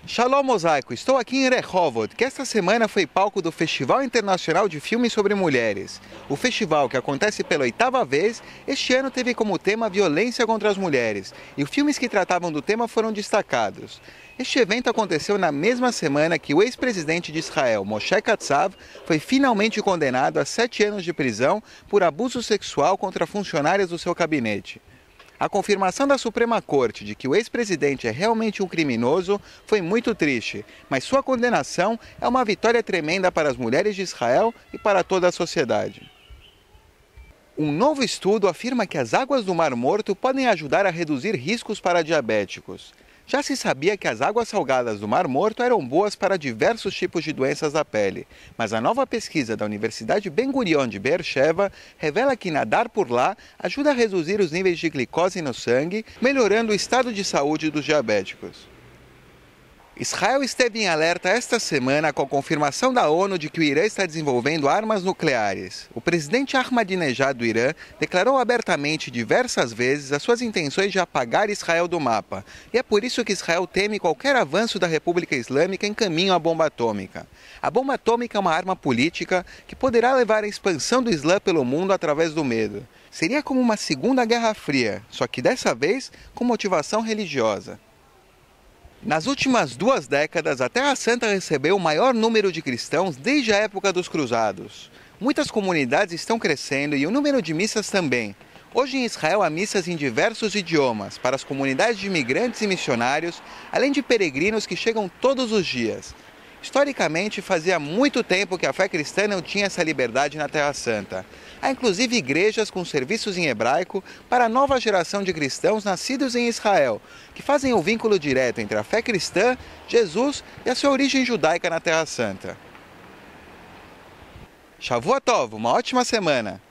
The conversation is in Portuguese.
Shalom Mosaico, estou aqui em Rehovot, que esta semana foi palco do Festival Internacional de Filmes sobre Mulheres. O festival, que acontece pela 8ª vez, este ano teve como tema a violência contra as mulheres, e os filmes que tratavam do tema foram destacados. Este evento aconteceu na mesma semana que o ex-presidente de Israel, Moshe Katsav, foi finalmente condenado a 7 anos de prisão por abuso sexual contra funcionárias do seu gabinete. A confirmação da Suprema Corte de que o ex-presidente é realmente um criminoso foi muito triste, mas sua condenação é uma vitória tremenda para as mulheres de Israel e para toda a sociedade. Um novo estudo afirma que as águas do Mar Morto podem ajudar a reduzir riscos para diabéticos. Já se sabia que as águas salgadas do Mar Morto eram boas para diversos tipos de doenças da pele, mas a nova pesquisa da Universidade Ben Gurion de Beersheba revela que nadar por lá ajuda a reduzir os níveis de glicose no sangue, melhorando o estado de saúde dos diabéticos. Israel esteve em alerta esta semana com a confirmação da ONU de que o Irã está desenvolvendo armas nucleares. O presidente Ahmadinejad do Irã declarou abertamente diversas vezes as suas intenções de apagar Israel do mapa. E é por isso que Israel teme qualquer avanço da República Islâmica em caminho à bomba atômica. A bomba atômica é uma arma política que poderá levar à expansão do Islã pelo mundo através do medo. Seria como uma segunda Guerra Fria, só que dessa vez com motivação religiosa. Nas últimas 2 décadas, a Terra Santa recebeu o maior número de cristãos desde a época dos Cruzados. Muitas comunidades estão crescendo e o número de missas também. Hoje em Israel há missas em diversos idiomas, para as comunidades de imigrantes e missionários, além de peregrinos que chegam todos os dias. Historicamente, fazia muito tempo que a fé cristã não tinha essa liberdade na Terra Santa. Há inclusive igrejas com serviços em hebraico para a nova geração de cristãos nascidos em Israel, que fazem o vínculo direto entre a fé cristã, Jesus e a sua origem judaica na Terra Santa. Shavua Tov, uma ótima semana!